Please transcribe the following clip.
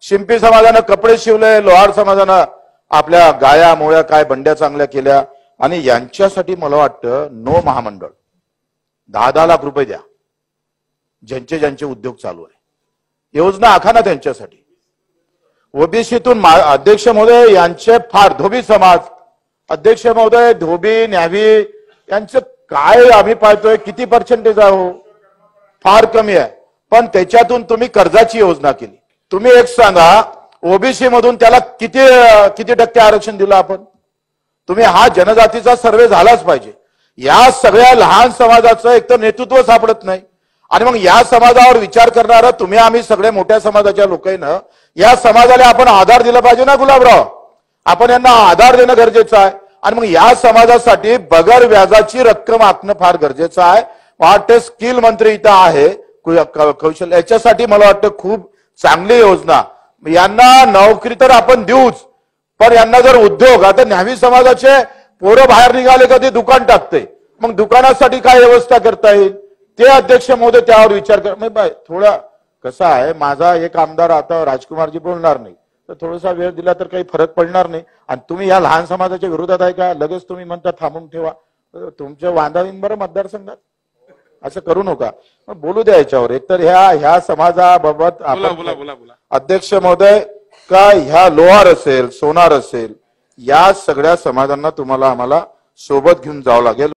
शिंपी समाजानं कपडे शिवले, लोहार समाजानं आपल्या गाया मोळ्या काय बंड्या चांगल्या केल्या. आणि यांच्यासाठी मला वाटतं नो महामंडळ 10-10 लाख रुपये द्या, ज्यांचे ज्यांचे उद्योग चालू आहे, योजना आखा ना त्यांच्यासाठी. ओबीसीतून अध्यक्ष महोदय यांचे फार, धोबी समाज अध्यक्ष महोदय, धोबी न्यावी यांचं काय आम्ही पाहतोय किती पर्सेंटेज आहे हो, फार कमी आहे. पण त्याच्यातून तुम्ही कर्जाची योजना केली. तुम्ही एक सांगा, ओबीसी मधून त्याला किती टक्के आरक्षण दिलं आपण? तुम्ही हा जनजातीचा सर्वे झालाच पाहिजे. या सगळ्या लहान समाजाचं एक तर नेतृत्व सापडत नाही, आणि मग या समाजावर विचार करणारा तुम्ही आम्ही सगळे मोठ्या समाजाच्या लोकांना या समाजाला आपण आधार दिला पाहिजे ना गुलाबराव. आपण यांना आधार देणं गरजेचं आहे. आणि मग या समाजासाठी बगर व्याजाची रक्कम आखणं फार गरजेचं आहे. वाटते स्किल मंत्री इथं आहे, कौशल्य, याच्यासाठी मला वाटतं खूप चांगली योजना. यांना नोकरी तर आपण देऊच, पण यांना जर उद्योग, आता न्हावी समाजाचे पोरं बाहेर निघाले का ते दुकान टाकते, मग दुकानासाठी काय व्यवस्था करता येईल ते अध्यक्ष महोदय त्यावर विचार कर. थोडा कसं आहे, माझा एक आमदार आता राजकुमारजी बोलणार नाही, तर थोडासा वेळ दिला तर काही फरक पडणार नाही. आणि तुम्ही या लहान समाजाच्या विरोधात आहे का? लगेच तुम्ही म्हणता थांबून ठेवा, तुमच्या वांदावीन बरं मतदारसंघात, असं करू नका. बोलू द्या याच्यावर. एकतर ह्या समाजाबाबत अध्यक्ष महोदय का ह्या लोहार असेल, सोनार असेल, या सगळ्या समाजांना तुम्हाला आम्हाला सोबत घेऊन जावं लागेल.